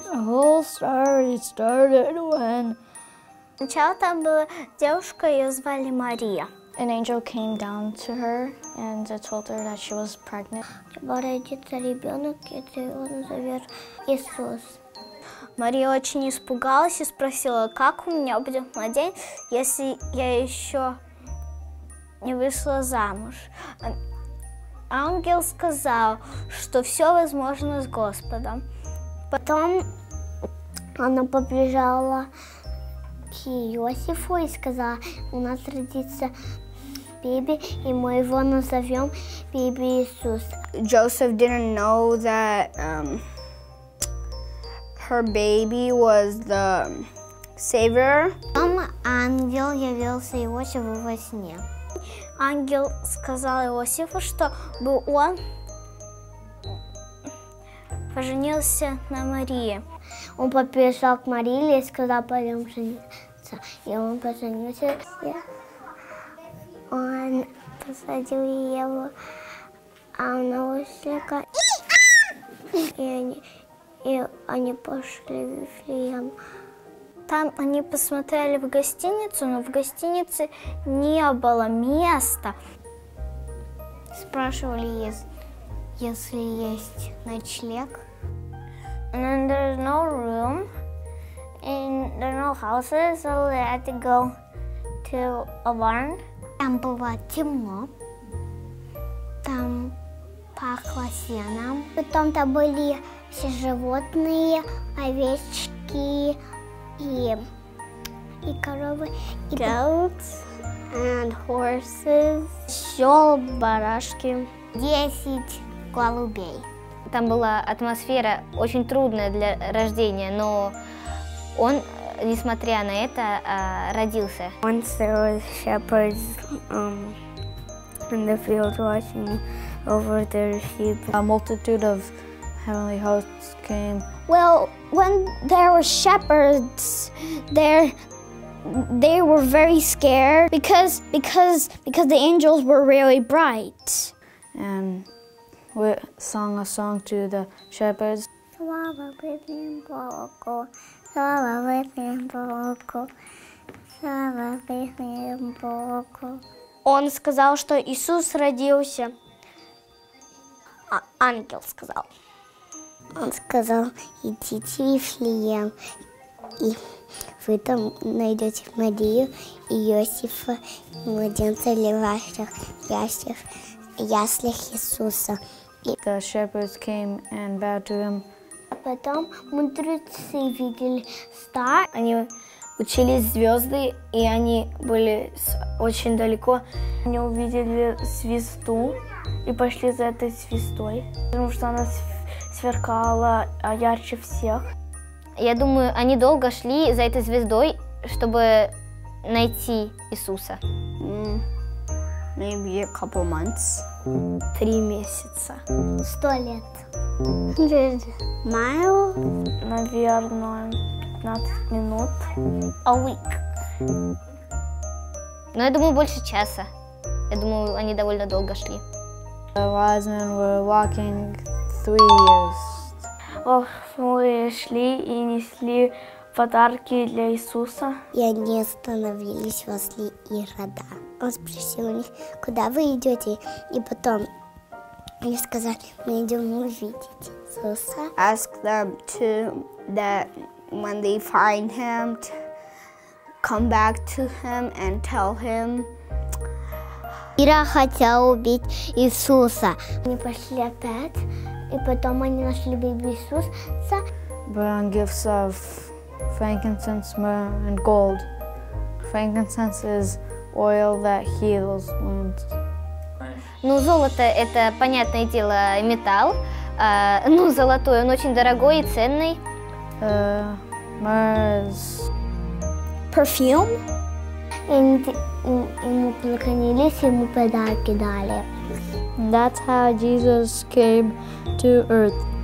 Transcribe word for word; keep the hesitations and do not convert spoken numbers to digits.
The whole story started when Сначала там была девушка, ее звали Мария. an angel came down to her and told her that she was pregnant. Родится ребенок, и ты его назовешь Иисус. Мария очень испугалась и спросила, как у меня будет младенец, если я еще не вышла замуж. Ангел сказал, что все возможно с Господом. Потом она побежала к Иосифу и сказала, у нас родится baby, и мы его назовем baby Иисус. Joseph didn't know that um, her baby was the savior. Потом ангел явился Иосифу во сне. Ангел сказал Иосифу, чтобы он поженился на Марии. Он побежал к Марии и сказал, пойдем жениться. И он поженился. И он посадил Еву, а она ушла. И они, и они пошли в Вифлеем. Там они посмотрели в гостиницу, но в гостинице не было места. Спрашивали, если есть ночлег. And then there's no room, and there are no houses, so they had to go to a barn. Там было темно, там пахло сеном. Потом там были все животные, овечки и, и коровы, и goats and horses, еще барашки, десять голубей. Там была атмосфера очень трудная для рождения, но он, несмотря на это, родился. Once there was shepherds um, in the field watching over their sheep. A multitude of heavenly hosts came. Well, when there were shepherds there, they were very scared because because because the angels were really bright. And we sung a song to the shepherds. Слава Богу, Богу, слава Богу, слава Богу. Он сказал, что Иисус родился. А, ангел сказал. Он сказал, идите в Вифлеем, и вы там найдете Марию и Иосифа, младенца в ваших яслях, яслях Иисуса. The shepherds came and bowed to him. Потом мудрецы видели стар. Они учили звезды, и они были очень далеко. Они увидели звезду и пошли за этой звездой, потому что она сверкала ярче всех. Я думаю, они долго шли за этой звездой, чтобы найти Иисуса. Mm, maybe a couple months. Три месяца. Сто лет. Hundred miles? Наверное, пятнадцать минут. A week. Но я думаю, больше часа. Я думаю, они довольно долго шли. The wise men were walking three years. Мы шли и несли подарки для Иисуса. И они остановились возле Ирода. Он спросил у них, куда вы идете? И потом они сказали, мы идем увидеть Иисуса. Ask them to that when they find him, to come back to him and tell him. Ира хотела убить Иисуса. Они пошли опять, и потом они нашли бебе Иисуса. Brought gifts of frankincense, myrrh, and gold. Frankincense is oil that heals wounds. Ну, золото — это, понятное дело, металл. А, ну, золотой, он очень дорогой и ценный. Uh, myrrh is perfume. И ему поклонились, ему подарки дали. That's how Jesus came to earth.